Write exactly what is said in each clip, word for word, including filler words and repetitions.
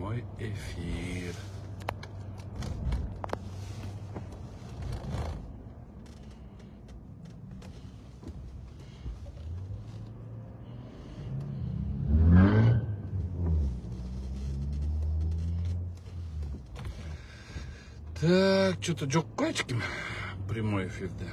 прямой эфир. Так, что-то жоқ қой ешкім прямой эфирде.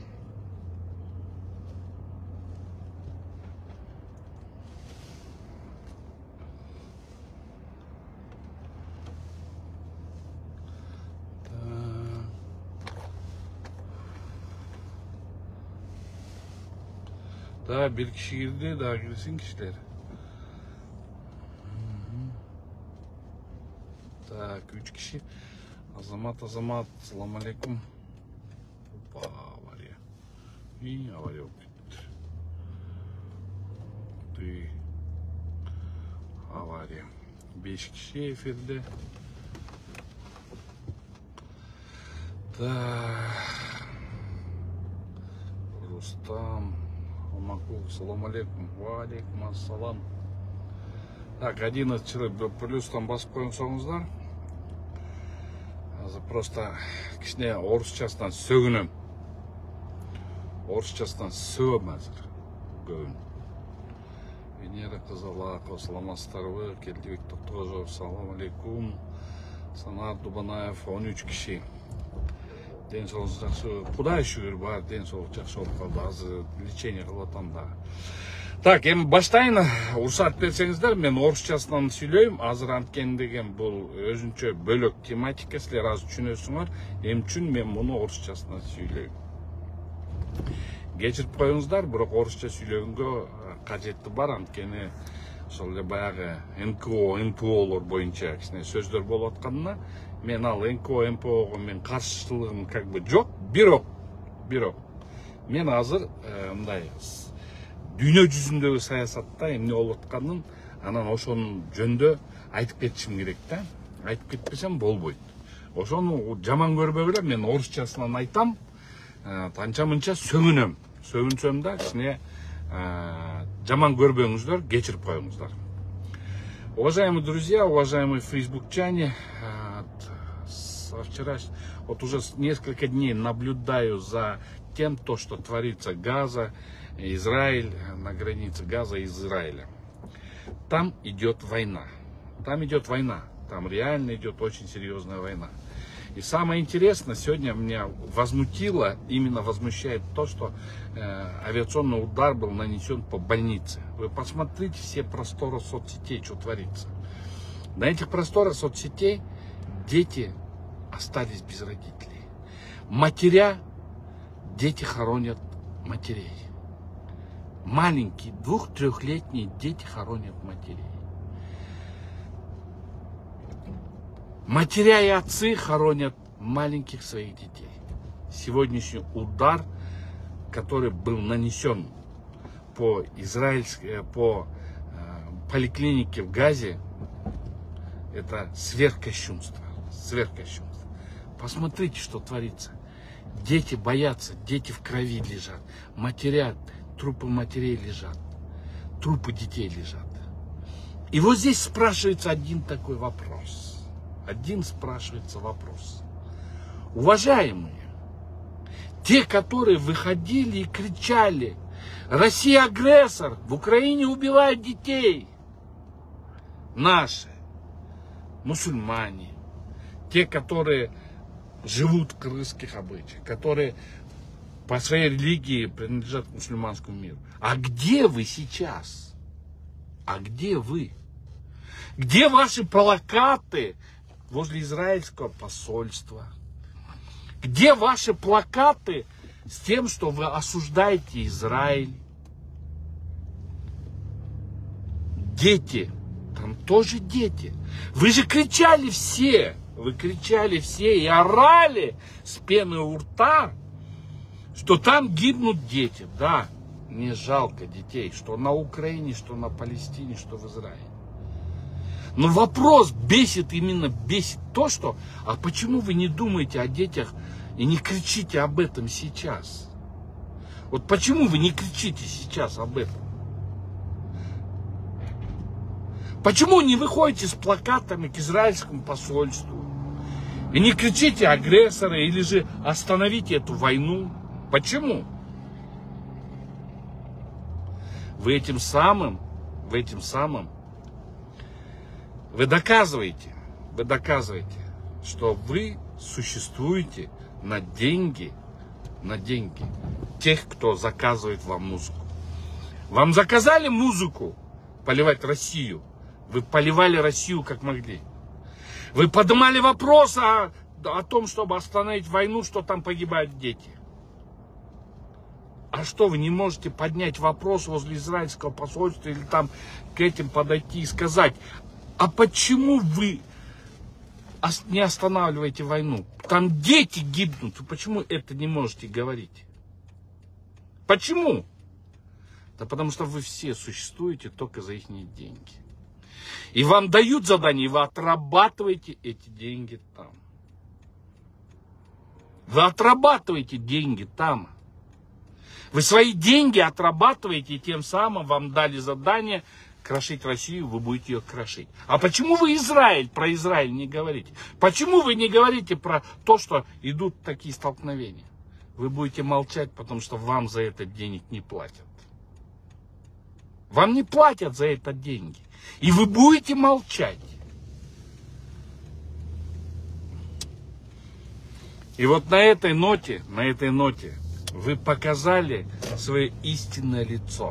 Daha bir kişi girdi, daha girsin kişiler. Так, üç kişi. Азамат, Азамат, салам алейкум. Опа, авария. И авария опять. Ты. Авария. Beş kişi efirde. Так. Рустам. Алмакул, салам алейкум. Ва алейкум ассалам. Так, одиннадцать человек плюс там басып қойыңыздар. Просто кішкене орысшасынан сөгінем. Орысшасынан сөгім әзір. Гөйін. Венера Қызалақова, саламатсыздар ғой. Келдібек Тоқтоғажов, салам алейкум. Санат Дубанаев, он үш кіші. Ден соғыз жақсы. Құдай шүгір бар, ден соғыз жақсы болып қалды. Азы лечение қылып атам да. Так, эми баштайын. Уруксат берсеңиздер, мен орысчасынан сүйлөйм. Азыр анткен деген бул өзүнчө бөлөк тематика, силер аз түшүнөсүңөр. Эми үчүн мен муну орысчасынан сүйлөйм. Кечирип коюңуздар, бирок орысча сүйлөгөнгө кажети бар, анткени ошол эле баягы эн ка о, эн пэ олор боюнча кичине сөздөр болуп атканына, мен ал эн ка о, эн пэ ого мен каршылыгым как бы жок, бирок, бирок мен азыр мындай дүйнө жүзүндөгү саясатта эмне болуп атканын анан ошонун жөнүндө айтып кетишим керек да. Айтып кетпесем болбойт. Ошону жаман көрбөгүлө мен орусчасынан айтам. Танча мынча сөгүнөм. Сөгүнсөм да кичине жаман көрбөңүздөр, кечирип коюңуздар. Уважаемые друзья, уважаемые фейсбукчане, со вчера, вот уже несколько дней наблюдаю за тем, то, что творится Газа, Израиль, на границе Газа и Израиля. Там идет война. Там идет война. Там реально идет очень серьезная война. И самое интересное, сегодня меня возмутило, именно возмущает то, что э, авиационный удар был нанесен по больнице. Вы посмотрите все просторы соцсетей, что творится. На этих просторах соцсетей дети остались без родителей. Матеря, дети хоронят матерей. Маленькие, двух-трехлетние дети хоронят матерей. Матеря и отцы хоронят маленьких своих детей. Сегодняшний удар, который был нанесен по израильской, по э, поликлинике в Газе, это сверхкощунство. Сверхкощунство. Посмотрите, что творится. Дети боятся, дети в крови лежат. Матеря, трупы матерей лежат. Трупы детей лежат. И вот здесь спрашивается один такой вопрос. Один спрашивается вопрос. Уважаемые, те, которые выходили и кричали: Россия агрессор, в Украине убивают детей. Наши, мусульмане, те, которые живут в крымских обычаях, которые по своей религии принадлежат к мусульманскому миру. А где вы сейчас? А где вы? Где ваши плакаты возле израильского посольства? Где ваши плакаты с тем, что вы осуждаете Израиль? Дети, там тоже дети. Вы же кричали все, вы кричали все и орали с пеной у рта, что там гибнут дети. Да, мне жалко детей, что на Украине, что на Палестине, что в Израиле. Но вопрос бесит, именно бесит то, что, а почему вы не думаете о детях и не кричите об этом сейчас? Вот почему вы не кричите сейчас об этом? Почему не выходите с плакатами к израильскому посольству и не кричите агрессоры или же остановите эту войну? Почему? Вы этим самым, вы этим самым, вы доказываете, вы доказываете, что вы существуете на деньги, на деньги тех, кто заказывает вам музыку. Вам заказали музыку поливать Россию, вы поливали Россию как могли. Вы поднимали вопрос о, о том, чтобы остановить войну, что там погибают дети. А что, вы не можете поднять вопрос возле израильского посольства или там к этим подойти и сказать, а почему вы не останавливаете войну? Там дети гибнут, вы почему это не можете говорить? Почему? Да потому что вы все существуете только за их деньги. И вам дают задание, и вы отрабатываете эти деньги там. Вы отрабатываете деньги там. Вы свои деньги отрабатываете, и тем самым вам дали задание крошить Россию, вы будете ее крошить. А почему вы Израиль, про Израиль не говорите? Почему вы не говорите про то, что идут такие столкновения? Вы будете молчать, потому что вам за это денег не платят. Вам не платят за это деньги. И вы будете молчать. И вот на этой ноте, на этой ноте вы показали свое истинное лицо.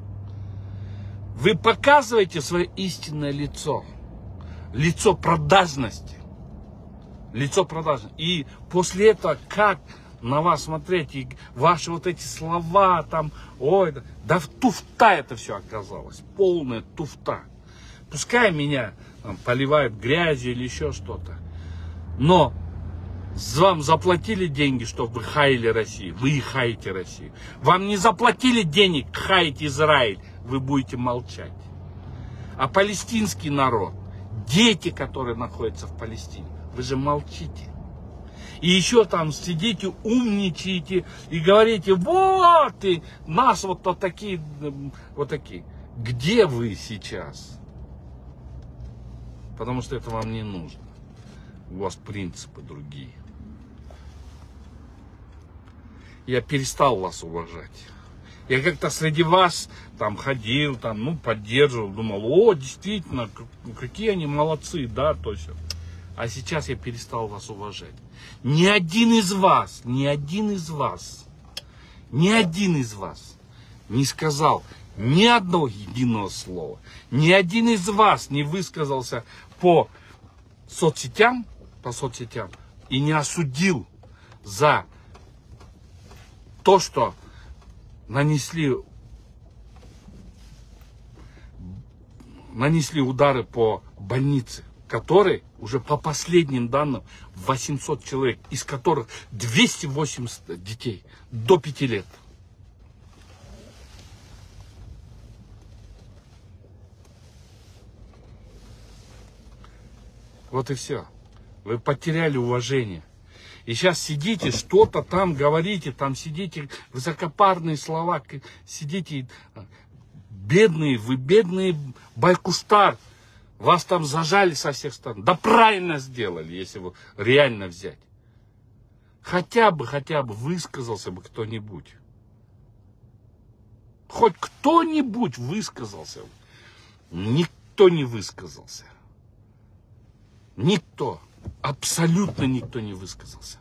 Вы показываете свое истинное лицо. Лицо продажности. Лицо продажности. И после этого, как на вас смотреть, и ваши вот эти слова, там, ой, да в туфта это все оказалось. Полная туфта. Пускай меня там поливают грязью или еще что-то. Но вам заплатили деньги, чтобы вы хаяли Россию. Вы и хаете Россию. Вам не заплатили денег хаять Израиль. Вы будете молчать. А палестинский народ, дети, которые находятся в Палестине, вы же молчите. И еще там сидите, умничаете и говорите, вот, и нас вот, вот такие, вот такие. Где вы сейчас? Потому что это вам не нужно. У вас принципы другие. Я перестал вас уважать. Я как-то среди вас там ходил, там, ну, поддерживал, думал, о, действительно, какие они молодцы, да, то есть. А сейчас я перестал вас уважать. Ни один из вас, ни один из вас, ни один из вас не сказал ни одного единого слова. Ни один из вас не высказался по соцсетям, по соцсетям и не осудил за то, что нанесли, нанесли удары по больнице, которые уже по последним данным восемьсот человек, из которых двести восемьдесят детей до пяти лет. Вот и все. Вы потеряли уважение. И сейчас сидите, что-то там говорите, там сидите, высокопарные слова, сидите, бедные, вы бедные Байкуштар, вас там зажали со всех сторон. Да правильно сделали, если вы реально взять. Хотя бы, хотя бы высказался бы кто-нибудь. Хоть кто-нибудь высказался. Никто не высказался. Никто. Абсолютно никто не высказался.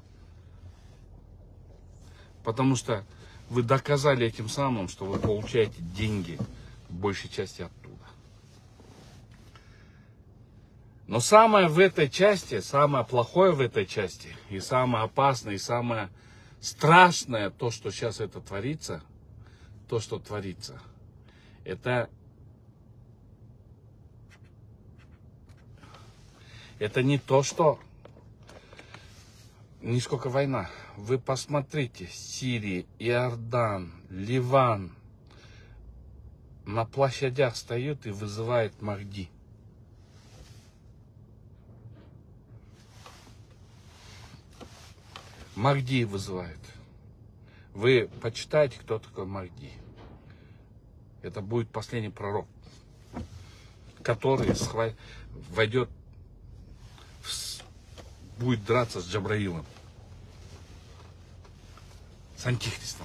Потому что вы доказали этим самым, что вы получаете деньги в большей части оттуда. Но самое в этой части, самое плохое в этой части, и самое опасное, и самое страшное, то, что сейчас это творится, то, что творится, это, это не то, что не сколько война. Вы посмотрите, Сирия, Иордан, Ливан на площадях встают и вызывают Махди. Махди вызывает. Вы почитайте, кто такой Махди. Это будет последний пророк, который схва... войдет, в... будет драться с Джабраилом, с Антихристом.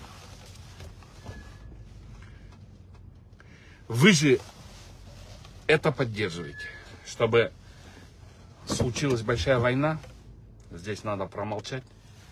Вы же это поддерживаете, чтобы случилась большая война. Здесь надо промолчать.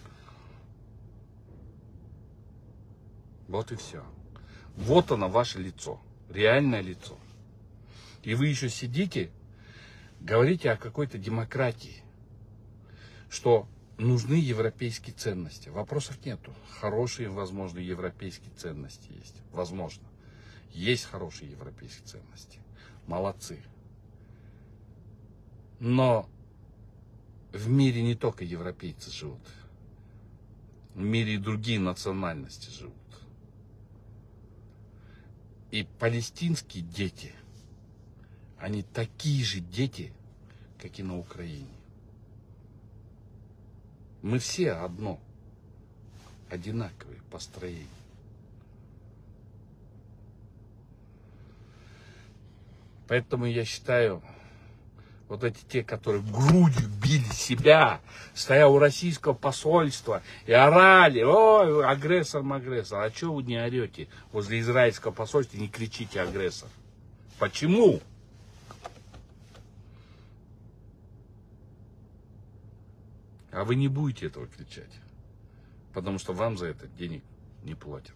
Вот и все. Вот оно, ваше лицо. Реальное лицо. И вы еще сидите, говорите о какой-то демократии. Что нужны европейские ценности. Вопросов нету. Хорошие, возможно, европейские ценности есть. Возможно. Есть хорошие европейские ценности. Молодцы. Но в мире не только европейцы живут. В мире и другие национальности живут. И палестинские дети, они такие же дети, как и на Украине. Мы все одно, одинаковые по строению. Поэтому я считаю, вот эти те, которые грудью били себя, стоя у российского посольства и орали: ой, агрессор, агрессор. А что вы не орете возле израильского посольства, не кричите агрессор? Почему? А вы не будете этого кричать, потому что вам за это денег не платят.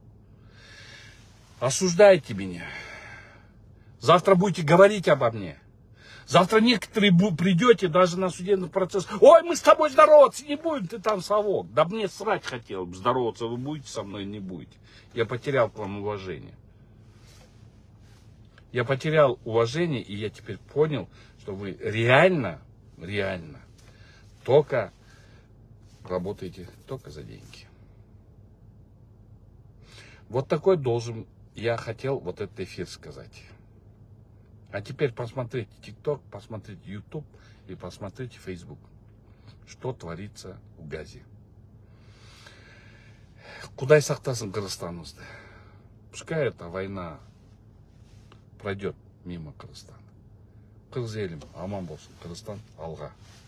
Осуждайте меня. Завтра будете говорить обо мне. Завтра некоторые придете даже на судебный процесс. Ой, мы с тобой здороваться не будем, ты там совок. Да мне срать хотел бы здороваться, вы будете со мной, не будете. Я потерял к вам уважение. Я потерял уважение, и я теперь понял, что вы реально, реально только работаете только за деньги. Вот такой должен, я хотел вот этот эфир сказать. А теперь посмотрите ТикТок, посмотрите Ютуб и посмотрите Фейсбук. Что творится в Газе. Кудай сақтасын Кыргызстанымызды. Пускай эта война пройдет мимо Кыргызстана. Кыргыз елім аман болсын. Кыргызстан алға.